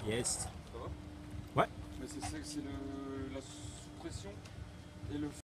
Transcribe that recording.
Yes. Ça va? Ouais. Mais c'est la sous-pression et le